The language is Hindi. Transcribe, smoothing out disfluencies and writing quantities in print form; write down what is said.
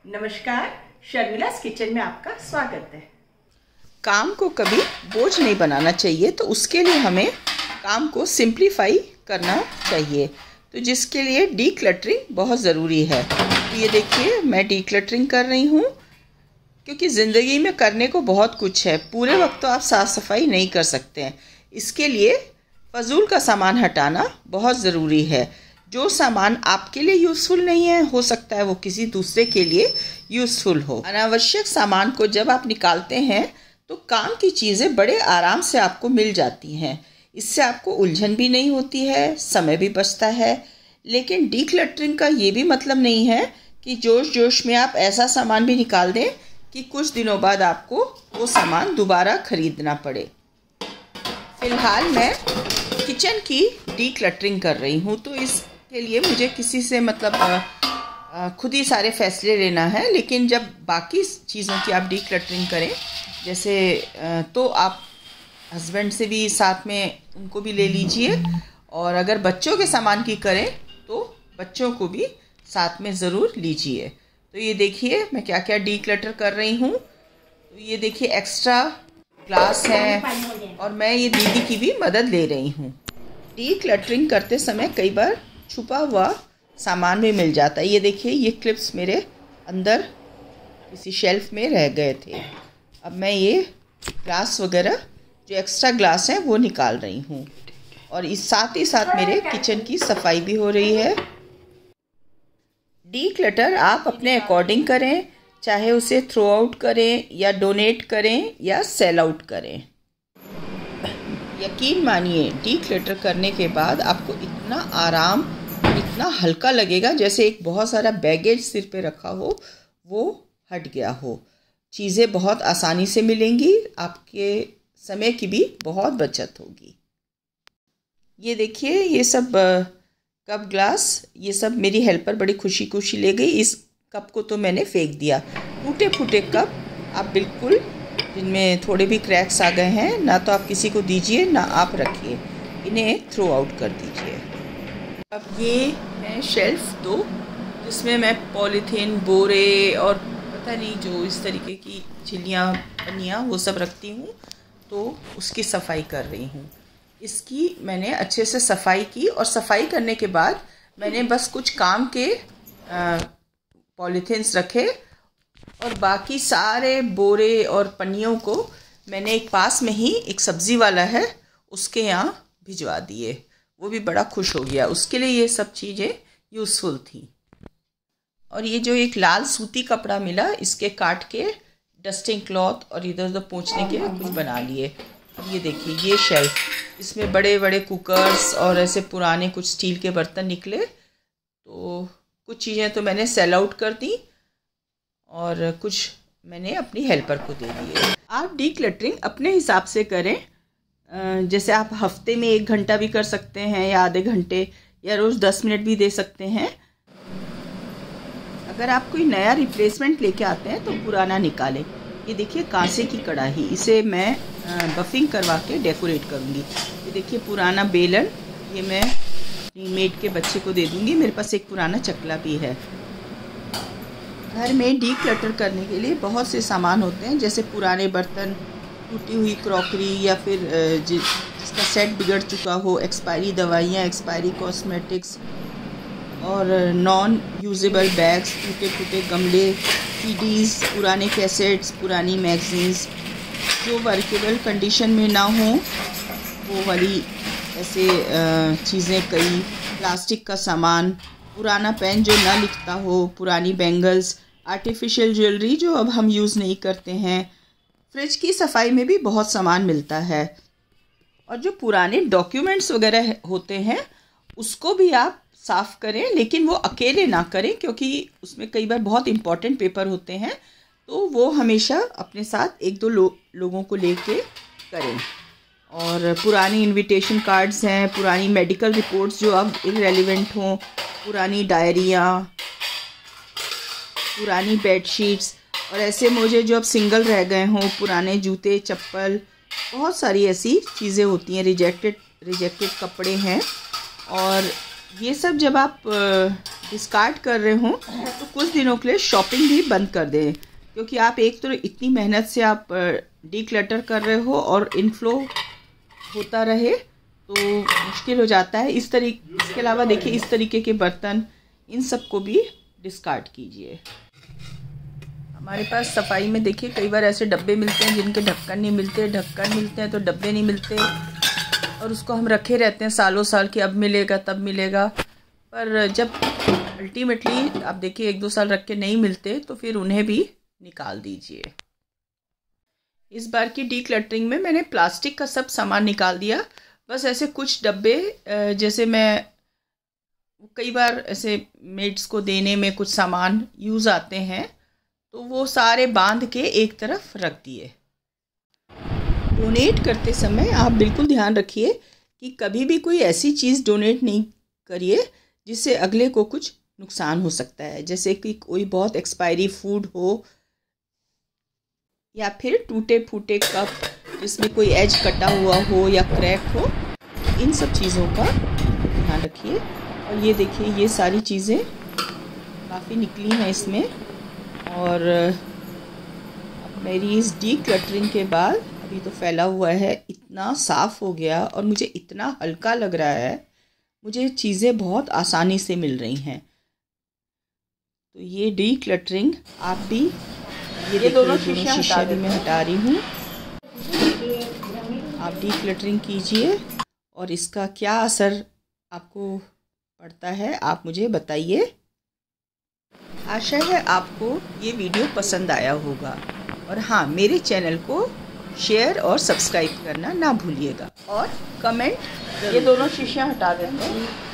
नमस्कार, शर्मिलास किचन में आपका स्वागत है। काम को कभी बोझ नहीं बनाना चाहिए, तो उसके लिए हमें काम को सिंप्लीफाई करना चाहिए, तो जिसके लिए डीक्लटरिंग बहुत ज़रूरी है। तो ये देखिए, मैं डीक्लटरिंग कर रही हूँ क्योंकि ज़िंदगी में करने को बहुत कुछ है। पूरे वक्त तो आप साफ़ सफाई नहीं कर सकते हैं। इसके लिए फजूल का सामान हटाना बहुत ज़रूरी है। जो सामान आपके लिए यूज़फुल नहीं है, हो सकता है वो किसी दूसरे के लिए यूज़फुल हो। अनावश्यक सामान को जब आप निकालते हैं तो काम की चीज़ें बड़े आराम से आपको मिल जाती हैं। इससे आपको उलझन भी नहीं होती है, समय भी बचता है। लेकिन डीक्लटरिंग का ये भी मतलब नहीं है कि जोश जोश में आप ऐसा सामान भी निकाल दें कि कुछ दिनों बाद आपको वो सामान दोबारा खरीदना पड़े। फ़िलहाल मैं किचन की डीक्लटरिंग कर रही हूँ, तो इसके लिए मुझे किसी से खुद ही सारे फैसले लेना है। लेकिन जब बाकी चीज़ों की आप डीक्लटरिंग करें, जैसे तो आप हस्बैंड से भी साथ में उनको भी ले लीजिए, और अगर बच्चों के सामान की करें तो बच्चों को भी साथ में ज़रूर लीजिए। तो ये देखिए मैं क्या क्या डीक्लटर कर रही हूँ। तो ये देखिए एक्स्ट्रा ग्लास है, और मैं ये दीदी की भी मदद ले रही हूँ। डीक्लटरिंग करते समय कई बार छुपा हुआ सामान भी मिल जाता है। ये देखिए, ये क्लिप्स मेरे अंदर किसी शेल्फ में रह गए थे। अब मैं ये ग्लास वगैरह जो एक्स्ट्रा ग्लास हैं वो निकाल रही हूँ, और इस साथ ही साथ मेरे किचन की सफाई भी हो रही है। डीक्लटर आप अपने अकॉर्डिंग करें, चाहे उसे थ्रो आउट करें या डोनेट करें या सेल आउट करें। यकीन मानिए, डीक्लटर करने के बाद आपको इतना आराम, इतना हल्का लगेगा जैसे एक बहुत सारा बैगेज सिर पे रखा हो वो हट गया हो। चीज़ें बहुत आसानी से मिलेंगी, आपके समय की भी बहुत बचत होगी। ये देखिए, ये सब कप ग्लास, ये सब मेरी हेल्पर बड़ी खुशी खुशी ले गई। इस कप को तो मैंने फेंक दिया। टूटे फूटे कप आप बिल्कुल, जिनमें थोड़े भी क्रैक्स आ गए हैं, ना तो आप किसी को दीजिए ना आप रखिए, इन्हें थ्रो आउट कर दीजिए। अब ये है शेल्फ 2, जिसमें मैं पॉलीथीन, बोरे और पता नहीं जो इस तरीके की झिल्लियाँ, पन्नियाँ वो सब रखती हूँ, तो उसकी सफाई कर रही हूँ। इसकी मैंने अच्छे से सफाई की, और सफाई करने के बाद मैंने बस कुछ काम के पॉलीथीन्स रखे, और बाकी सारे बोरे और पन्नियों को मैंने एक पास में ही एक सब्ज़ी वाला है उसके यहाँ भिजवा दिए। वो भी बड़ा खुश हो गया, उसके लिए ये सब चीज़ें यूज़फुल थी। और ये जो एक लाल सूती कपड़ा मिला, इसके काट के डस्टिंग क्लॉथ और इधर उधर पोंछने के कुछ बना लिए। अब ये देखिए, ये शेल्फ, इसमें बड़े बड़े कुकर्स और ऐसे पुराने कुछ स्टील के बर्तन निकले। तो कुछ चीज़ें तो मैंने सेल आउट कर दी, और कुछ मैंने अपनी हेल्पर को दे दिए। आप डीक्लटरिंग अपने हिसाब से करें। जैसे आप हफ्ते में 1 घंटा भी कर सकते हैं, या आधे घंटे, या रोज़ 10 मिनट भी दे सकते हैं। अगर आप कोई नया रिप्लेसमेंट लेके आते हैं तो पुराना निकालें। ये देखिए, कांसे की कढ़ाई, इसे मैं बफिंग करवा के डेकोरेट करूँगी। ये देखिए पुराना बेलन, ये मैं अपनी मेड के बच्चे को दे दूँगी। मेरे पास एक पुराना चकला भी है। घर में डीक्लटर करने के लिए बहुत से सामान होते हैं, जैसे पुराने बर्तन, टूटी हुई क्रॉकरी, या फिर जिसका सेट बिगड़ चुका हो, एक्सपायरी दवाइयाँ, एक्सपायरी कॉस्मेटिक्स, और नॉन यूजेबल बैग्स, टूटे फूटे गमले, सीडीज़, पुराने कैसेट्स, पुरानी मैगजीन्स जो वर्केबल कंडीशन में ना हो, वो वाली ऐसे चीज़ें कई, प्लास्टिक का सामान, पुराना पेन जो ना लिखता हो, पुरानी बैंगल्स, आर्टिफिशियल ज्वेलरी जो अब हम यूज़ नहीं करते हैं। फ्रिज की सफाई में भी बहुत सामान मिलता है। और जो पुराने डॉक्यूमेंट्स वगैरह होते हैं उसको भी आप साफ़ करें, लेकिन वो अकेले ना करें, क्योंकि उसमें कई बार बहुत इम्पॉर्टेंट पेपर होते हैं, तो वो हमेशा अपने साथ 1-2 लोगों को लेके करें। और पुरानी इनविटेशन कार्ड्स हैं, पुरानी मेडिकल रिपोर्ट्स जो अब इररेलेवेंट हों, पुरानी डायरियाँ, पुरानी बेडशीट्स, और ऐसे मुझे जो अब सिंगल रह गए हों, पुराने जूते, चप्पल, बहुत सारी ऐसी चीज़ें होती हैं। रिजेक्टेड कपड़े हैं, और ये सब जब आप डिस्कार्ड कर रहे हो तो कुछ दिनों के लिए शॉपिंग भी बंद कर दें, क्योंकि आप एक तो इतनी मेहनत से आप डीक्लटर कर रहे हो और इनफ्लो होता रहे तो मुश्किल हो जाता है। इसके अलावा देखिए इस तरीके के बर्तन, इन सब को भी डिस्कार्ड कीजिए। हमारे पास सफाई में देखिए कई बार ऐसे डब्बे मिलते हैं जिनके ढक्कन नहीं मिलते, ढक्कन मिलते हैं तो डब्बे नहीं मिलते, और उसको हम रखे रहते हैं सालों साल कि अब मिलेगा तब मिलेगा। पर जब अल्टीमेटली आप देखिए 1-2 साल रख के नहीं मिलते तो फिर उन्हें भी निकाल दीजिए। इस बार की डीक्लटरिंग में मैंने प्लास्टिक का सब सामान निकाल दिया। बस ऐसे कुछ डब्बे, जैसे मैं कई बार ऐसे मेड्स को देने में कुछ सामान यूज़ आते हैं तो वो सारे बांध के एक तरफ रख दिए। डोनेट करते समय आप बिल्कुल ध्यान रखिए कि कभी भी कोई ऐसी चीज़ डोनेट नहीं करिए जिससे अगले को कुछ नुकसान हो सकता है, जैसे कि कोई बहुत एक्सपायरी फूड हो या फिर टूटे फूटे कप जिसमें कोई एज कटा हुआ हो या क्रैक हो। इन सब चीज़ों का ध्यान रखिए। और ये देखिए ये सारी चीज़ें काफ़ी निकली हैं इसमें, और मेरी इस डीक्लटरिंग के बाद अभी तो फैला हुआ है, इतना साफ़ हो गया और मुझे इतना हल्का लग रहा है, मुझे चीज़ें बहुत आसानी से मिल रही हैं। तो ये डीक्लटरिंग आप भी, ये दोनों शीशे भी मैं हटा रही हूँ, आप डीक्लटरिंग कीजिए और इसका क्या असर आपको पड़ता है आप मुझे बताइए। आशा है आपको ये वीडियो पसंद आया होगा, और हाँ, मेरे चैनल को शेयर और सब्सक्राइब करना ना भूलिएगा, और कमेंट, ये दोनों शीशियाँ हटा देते हैं।